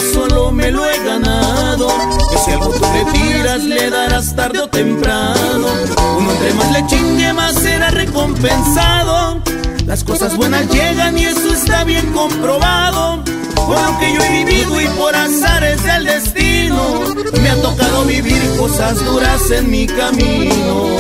solo me lo he ganado. Que si algo tú le tiras, le darás tarde o temprano. Uno entre más le chingue, más será recompensado. Las cosas buenas llegan y eso está bien comprobado. Por lo que yo he vivido y por azares del destino, me ha tocado vivir cosas duras en mi camino.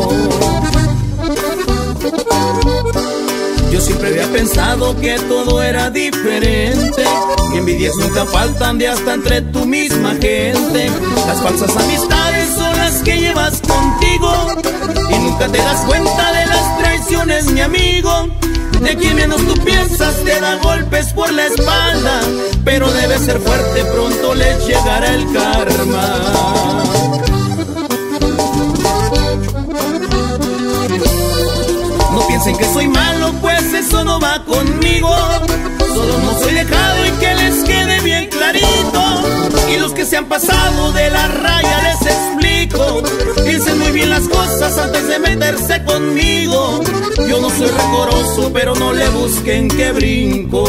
Yo siempre había pensado que todo era diferente, que envidias nunca faltan de hasta entre tu misma gente. Las falsas amistades son las que llevas contigo y nunca te das cuenta de las traiciones, mi amigo. De quien menos tú piensas te da golpes por la espalda, pero debes ser fuerte, pronto les llegará el karma. No piensen que soy malo, pues eso no va conmigo. Solo no soy dejado y que les quede bien clarito. Y los que se han pasado de la raya les explico. Piensen muy bien las cosas antes de meterse conmigo. Yo no soy rencoroso, pero no le busquen que brinco.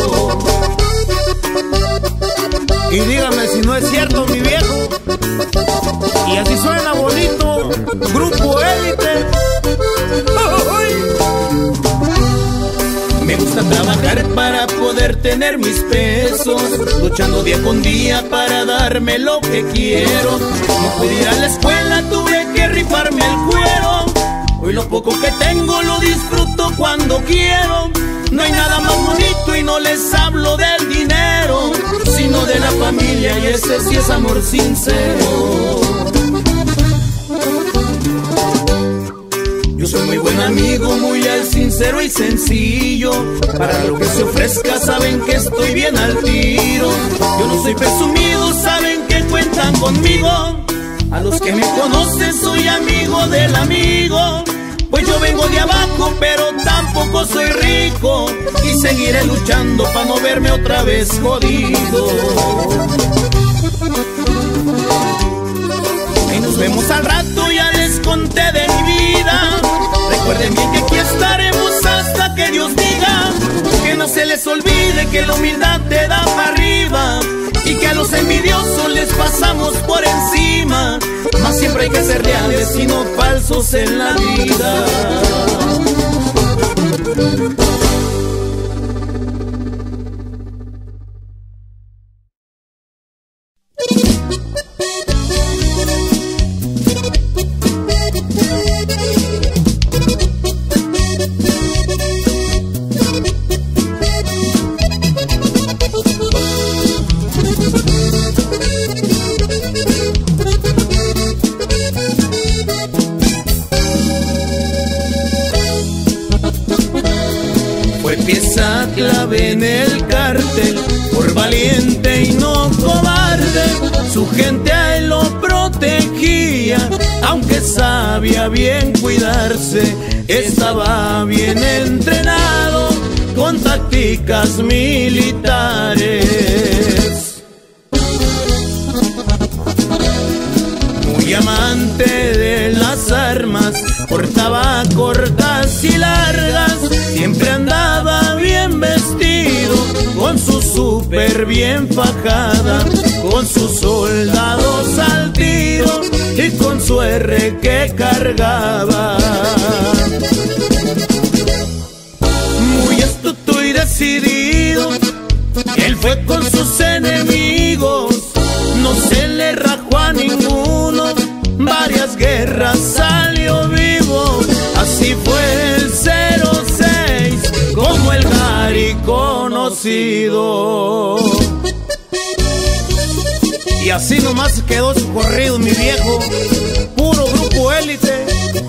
Y dígame si no es cierto, mi viejo. Y así suena bonito, Grupo Élite. Me gusta trabajar para poder tener mis pesos, luchando día con día para darme lo que quiero. No pude ir a la escuela, tuve que rifarme el cuero. Hoy lo poco que tengo lo disfruto cuando quiero. No hay nada más bonito y no les hablo del dinero, sino de la familia, y ese sí es amor sincero. Yo soy muy buen amigo, muy al sincero y sencillo. Para lo que se ofrezca saben que estoy bien al tiro. Yo no soy presumido, saben que cuentan conmigo. A los que me conocen soy amigo del amigo. Pues yo vengo de abajo, pero tampoco soy rico. Y seguiré luchando para no verme otra vez jodido. Y nos vemos al rato, ya les conté de mi vida. Recuerden bien que aquí estaremos hasta que Dios diga. Que no se les olvide que la humildad te da para arriba y que a los envidiosos les pasamos por encima. Mas siempre hay que ser reales y no falsos en la vida. Pieza clave en el cártel, por valiente y no cobarde, su gente a él lo protegía, aunque sabía bien cuidarse, estaba bien entrenado con tácticas militares. Muy amante de las armas, portaba cortas y largas, siempre andaba bien vestido, con su súper bien fajada, con sus soldados al tiro y con su R que cargaba. Muy astuto y decidido, él fue con sus enemigos, no se le rajó a ninguno, varias guerras salió vivo. Así fue el 06, como el Gary conocido. Y así nomás quedó su corrido, mi viejo. Puro Grupo Élite.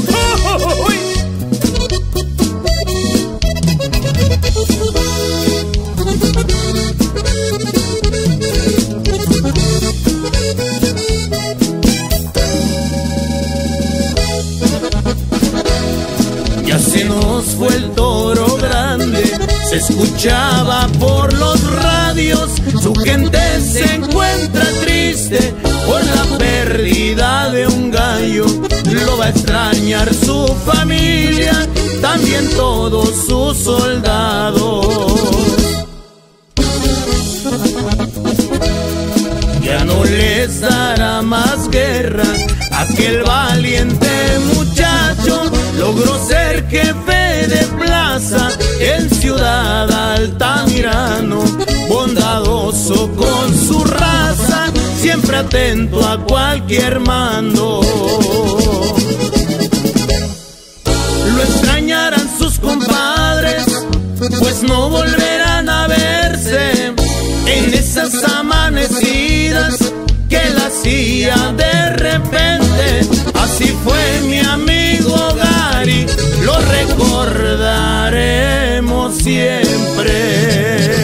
Ya se nos fue el toro grande, se escuchaba por los radios, su gente se encuentra triste por la pérdida de un gallo. Lo va a extrañar su familia, también todos sus soldados. ya no les dará más guerra. Aquel valiente muchacho logró ser jefe de plaza en Ciudad Altamirano, bondadoso con su raza, siempre atento a cualquier mando. Lo extrañarán sus compadres, pues no volverán a verse en esas amanecidas que él hacía de repente. Así fue mi amigo Gary, lo recordaremos siempre.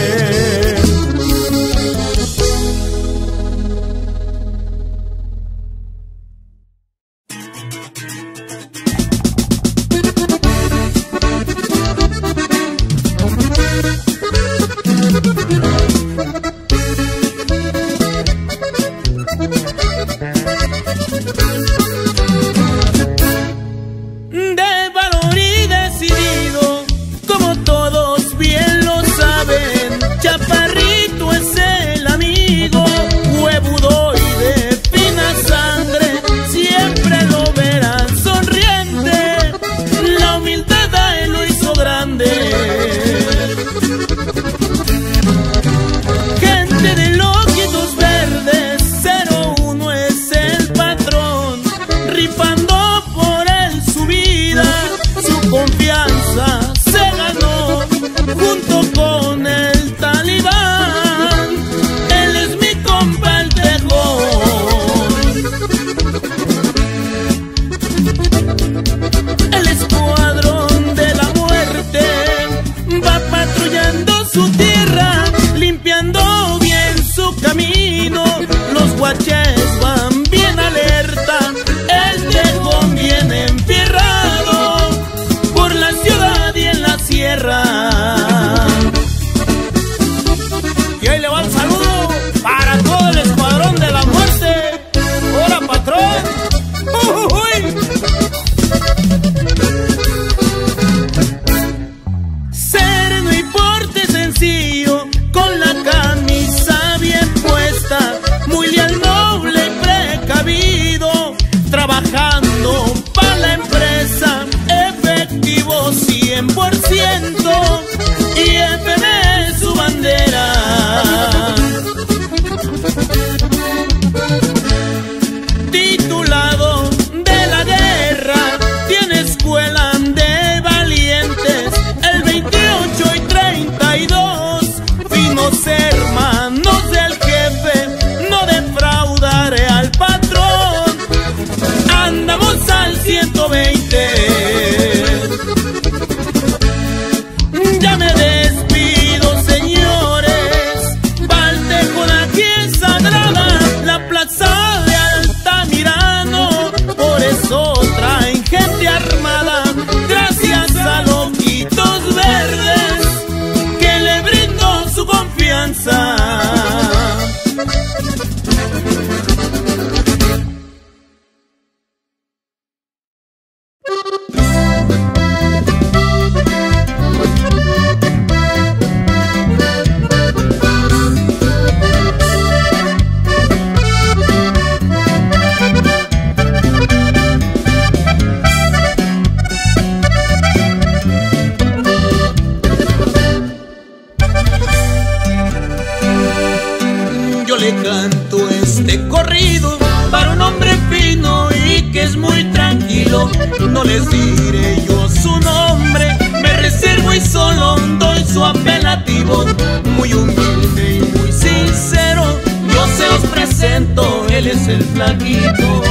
No les diré yo su nombre, me reservo y solo doy su apelativo. Muy humilde y muy sincero, yo se los presento, él es el flaquito.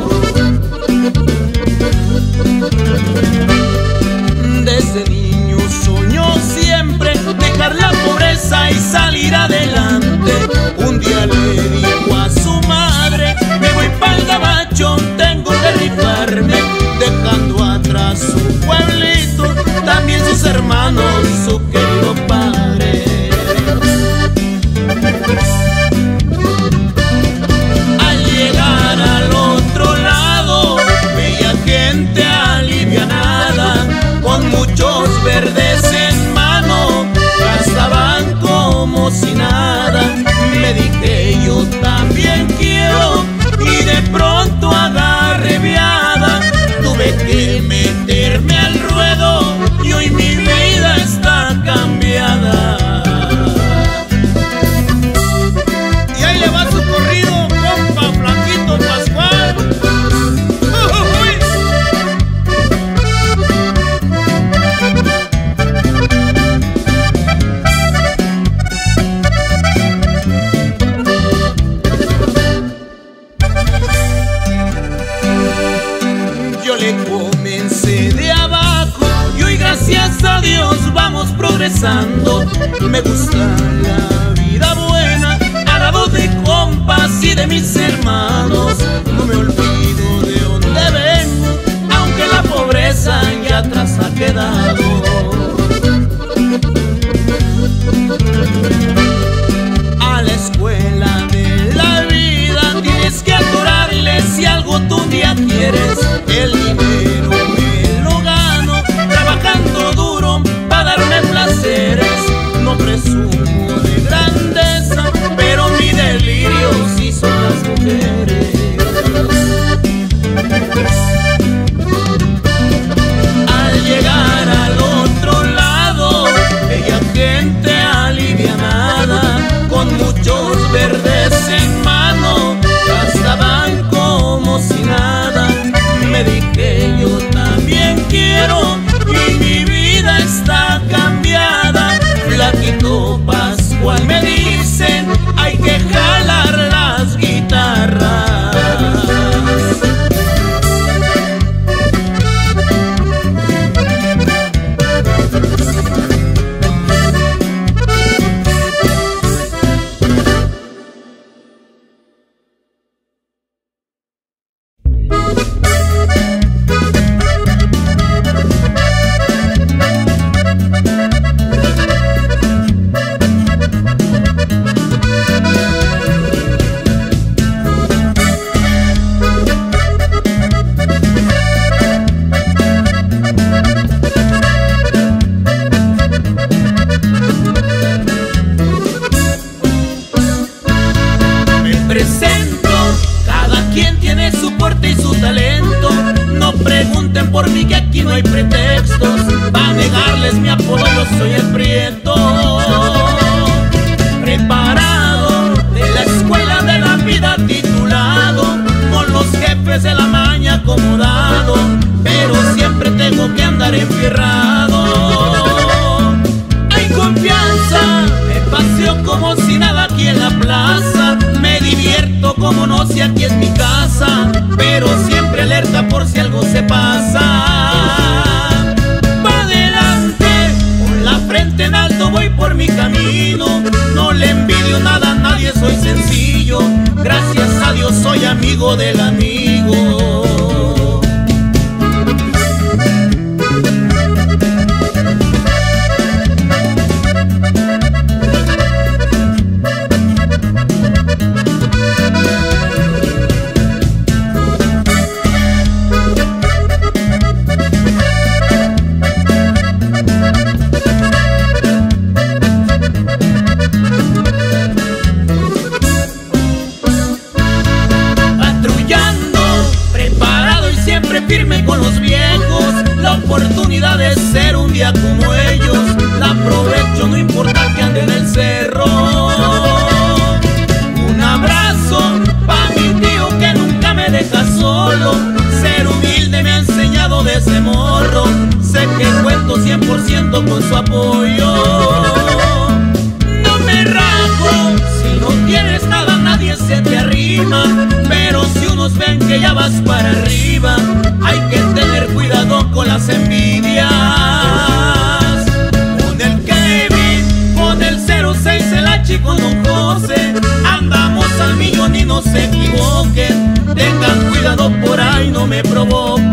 Desde niño soñó siempre dejar la pobreza y salir adelante. Un día le dijo a su madre: me voy pa'l gabacho, tengo que rifarme, dejando atrás su pueblito, también sus hermanos, su querido padre. Al llegar al otro Me gusta la vida buena, al lado de compas y de mis hermanos. No me olvido de dónde vengo, aunque la pobreza ya atrás ha quedado. A la escuela de la vida tienes que atorarle si algo tú un día quieres. El dinero me lo gano trabajando duro para darme placeres. No presumo de grandeza, pero mi delirio sí son las mujeres. Al llegar al otro lado, bella gente alivianada, con muchos verdes en mano, gastaban como si nada. Me dije yo también quiero, y mi vida está cambiada. Flaquito Pascual me dicen, hay que jalar las guitarras. Por mí que aquí no hay pretextos para negarles mi apodo, yo soy el Prieto. Preparado de la escuela de la vida titulado, con los jefes de la maña acomodado, pero siempre tengo que andar enfierrado. Hay confianza, me paseo como si nada aquí en la plaza. Me divierto como no sé aquí en mi casa, pero siempre alerta por si algo se pasa. Pa' adelante, con la frente en alto voy por mi camino. No le envidio nada a nadie, soy sencillo. Gracias a Dios soy amigo del amigo. Firme con los viejos, la oportunidad de ser un día como ellos, la aprovecho, no importa que ande en el cerro. Un abrazo pa' mi tío que nunca me deja solo, ser humilde me ha enseñado desde morro, sé que cuento 100% con su apoyo. No me rajo, si no tienes nada nadie se te arrima, pero si unos ven que ya vas para arriba, hay que tener cuidado con las envidias. Con el Kevin, con el 06, el H con Don José, andamos al millón y no se equivoquen. Tengan cuidado por ahí, no me provoquen.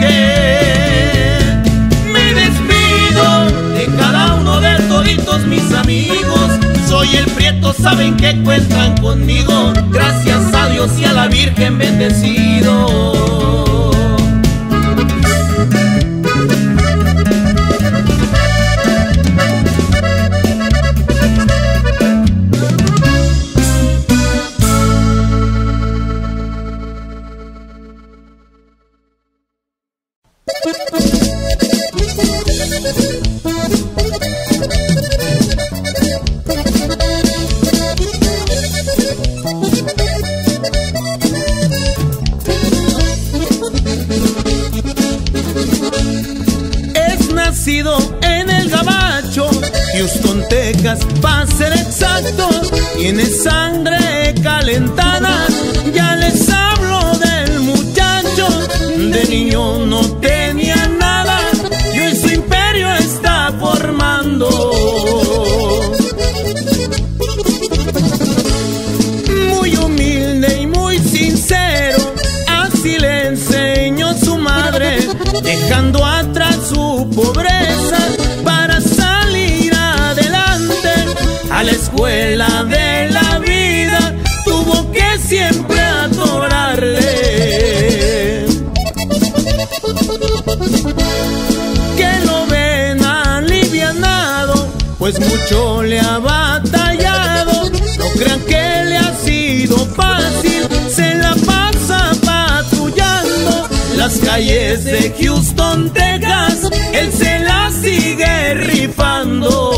Me despido de cada uno de toditos mis amigos. Soy el Prieto, saben que cuentan conmigo. Gracias a Dios y a la Virgen bendecido. En el Gabacho, Houston, Texas, para ser exacto, tiene sangre calentada. Ya les hablo del muchacho, de niño no tenía nada y hoy su imperio está formando. pues mucho le ha batallado. No crean que le ha sido fácil, se la pasa patrullando las calles de Houston, Texas, él se la sigue rifando.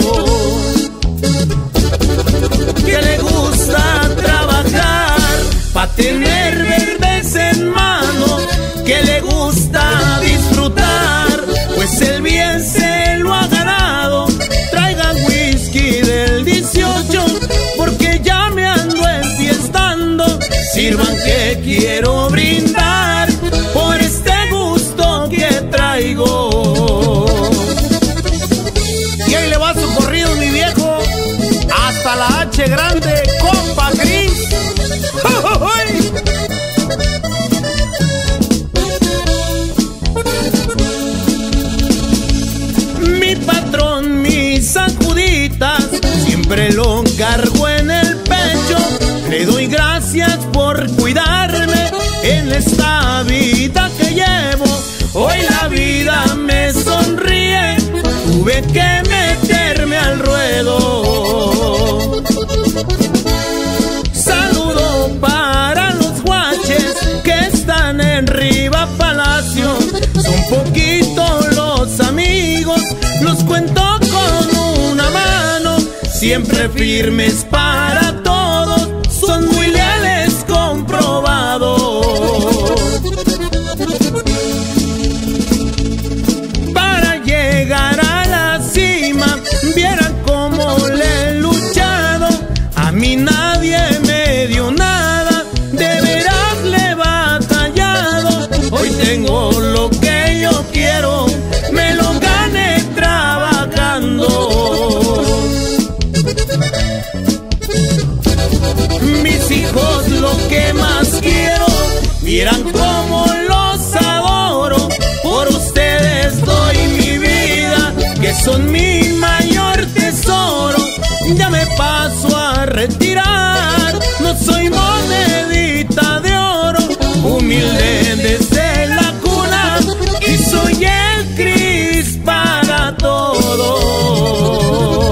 Que le gusta trabajar pa' tener verdes en mano, que le gusta disfrutar, pues el bien se lo ha ganado. Traigan whisky del 18, porque ya me ando enfiestando. Sirvan que quiero brindar por este gusto que traigo. Y ahí le va su corrido, mi viejo, hasta la H grande, compa Cris. Mi patrón, mis sacuditas, siempre lo cargo en el pecho. Le doy gracias por cuidarme en esta vida que llevo. Hoy la vida me sonríe, tuve que meterme al ruedo. Saludo para los guaches que están en Riva Palacio. Son poquitos los amigos, los cuento con una mano. Siempre firmes para todos, son muy leales, comprobados. Para llegar a la cima, vieran cómo le he luchado. A mí nadie me dio nada, de veras le he batallado. Hoy tengo lo que yo quiero, me lo gané trabajando. Mis hijos lo que más quiero, vieran cómo los adoro. Por ustedes doy mi vida, que son mi mayor tesoro. Ya me paso a retirar, no soy monedita de oro, humilde desde la cuna, y soy el Cris para todos.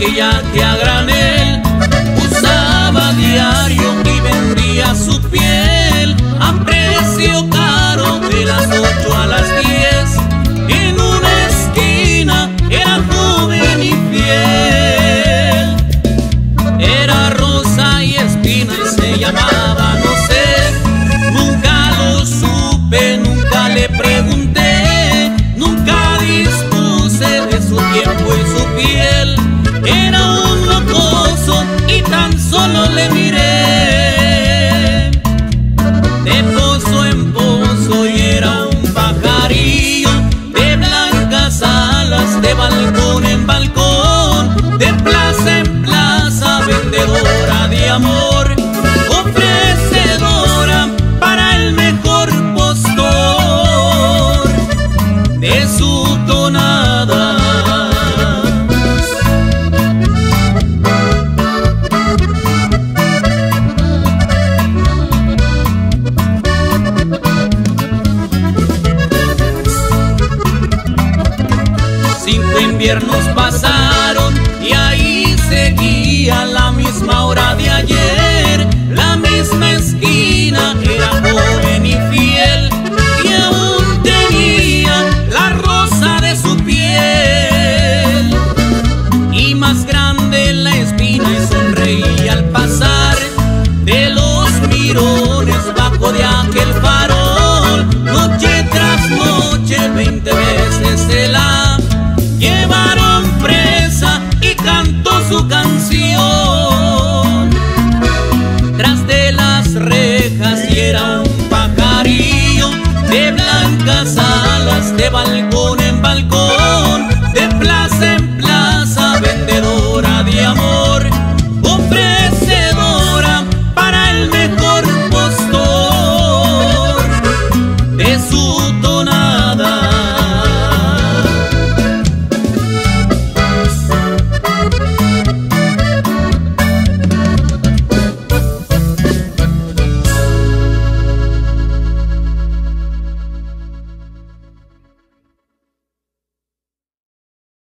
aquella que a granel usaba diario y vendía su piel a precio caro de las 8 a las 10. En una esquina era joven y fiel, era rosa y espina y se llamaba no sé. Nunca lo supe, nunca le pregunté, nunca dispuse de su tiempo y su piel. Era un mocoso y tan solo le miré, de pozo en pozo, y era un pajarillo de blancas alas, de balcón en balcón, de plaza en plaza, vendedora de amor, ofrecedora para el mejor postor de su tonada. Inviernos pasaron y ahí seguía la misma hora de ayer, la misma esquina, era joven y fiel, y aún tenía la rosa de su piel, y más grande la espina, y sonreía al pasar de los mirones bajo de aquel farol. Noche tras noche 20 veces se la llevaron presa y cantó su canción tras de las rejas, y era un pajarillo de blancas alas, de balcón